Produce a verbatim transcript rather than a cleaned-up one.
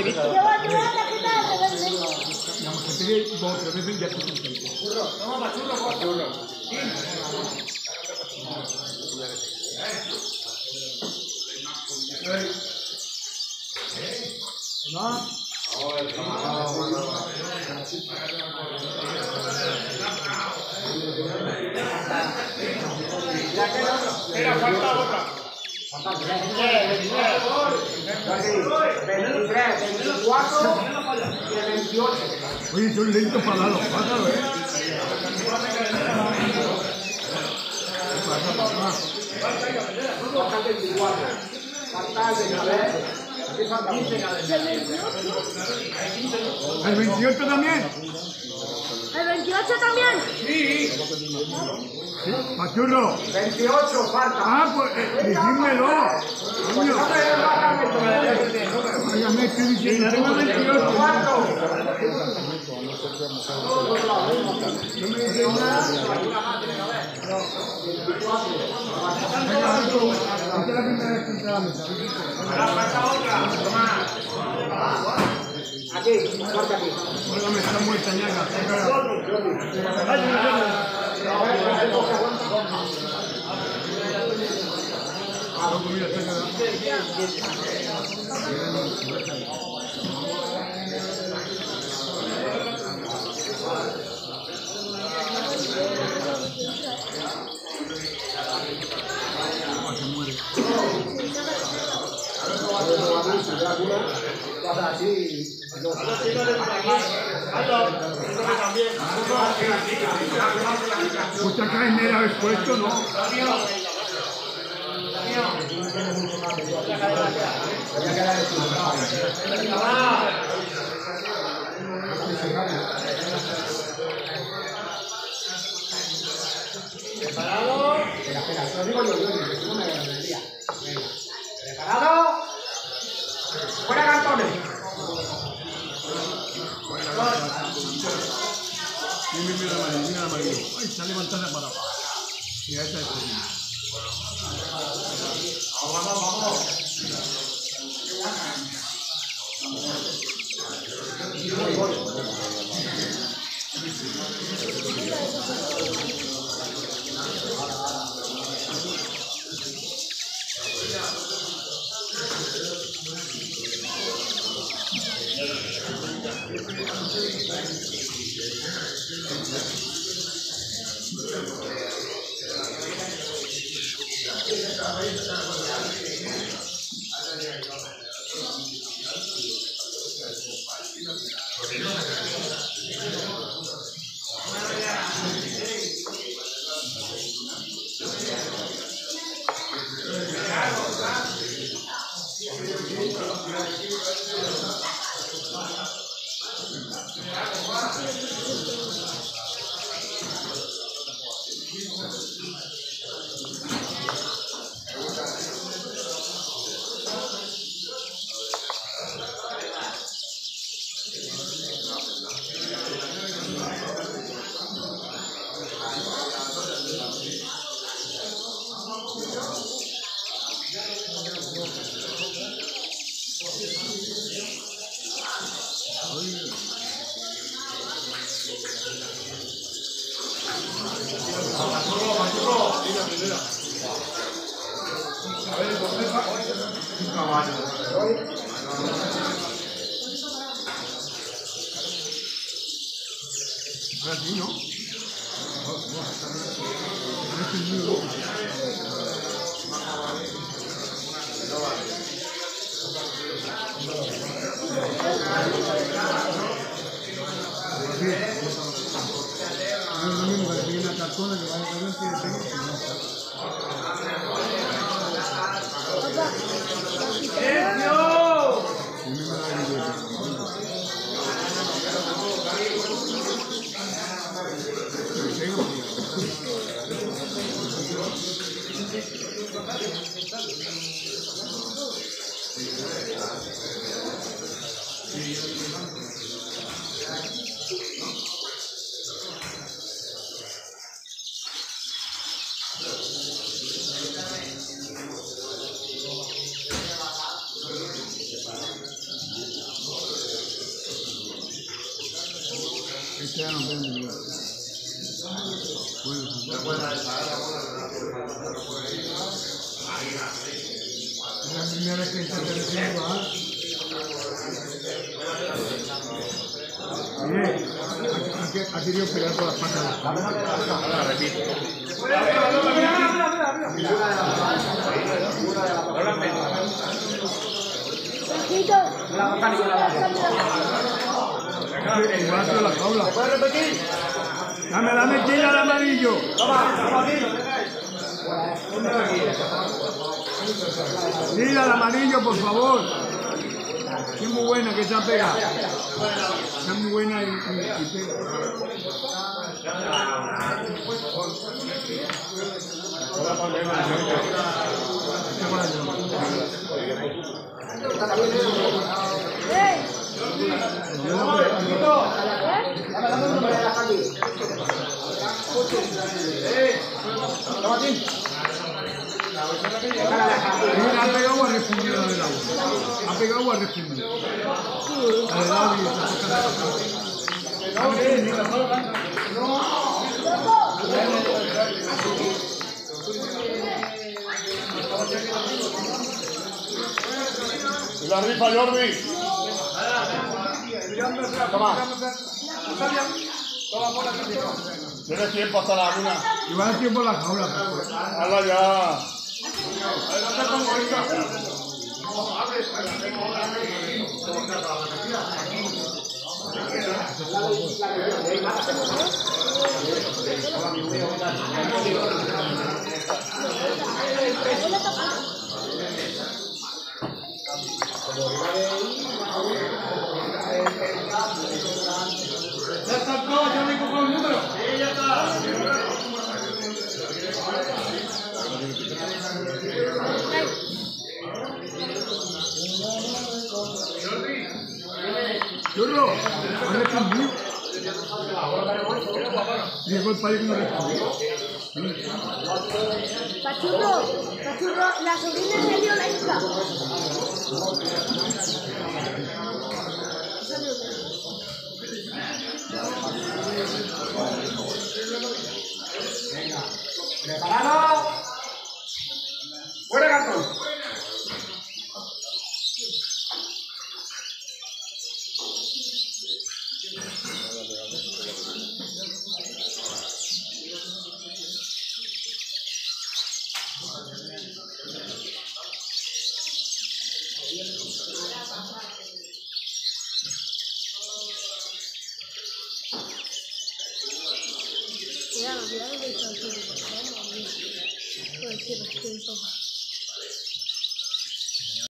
Era, falta otra. veintitrés, veinticuatro y veintiocho. Oye, son lentos para los cuatro, ¿eh? Falta veinticuatro. Falta veintitrés. ¿El veintiocho también? ¿El veintiocho también? Sí. ¿Sí? Machurro. veintiocho falta. Ah, pues eh, decídmelo. Coño. Vaya, me estoy diciendo, tengo veintiocho. ¿Cuánto? No me dices nada. Venga, Marco. Esta es la primera vez que entra a la mesa. Falta otra. Aquí, falta aquí. Oiga, me está muerta, ñaga. Ah, loco, mira, está quedando. Se muere. Mucha carne la habéis puesto, ¿no? ¿Preparado? Espera, espera, te lo digo yo, yo, yo, no me ganaría. Venga. ¿Preparado? ¡Fuera cartones! Mira, mira la amarillo, mira la amarillo. Ay, está levantada para abajo. Mira, esta es la. Vamos, vamos, vamos. Ahora sí, ¿no? Es lo mismo que le piden a cartona que vaya a ver si le piden. Este ya no vende, mira. Bueno, es la primera vez que se recibo, ¿ah? Mire, aquí, aquí dio pelear por las patas. Ahora repito. Blanquito. Igual que la jaula. ¿Puedes repetir? Dame, dame chile al amarillo. Toma, Mira al amarillo, por favor. Que es muy buena, que está pegada. Está muy buena y, y, y pega. ¡Ey! dame un número de la calle. Toma aquí. Mira, ha pegado a responder la del agua. Ha pegado a responder. La del agua y está La rifa, Jordi. Toma. Tienes tiempo hasta la una. y va a tiempo la jaula. Hazla ya. Ya está todo, ya me cojo el número. Sí, ya está. Churro, ¿has respondido? Diego el país que no respondió. Pachurro, Pachurro, la sobrina es violenta. Venga. ¿Preparado? ¡Fuera, cartón! Cuidado, cuidado de Pachurro. Cualquier tiempo.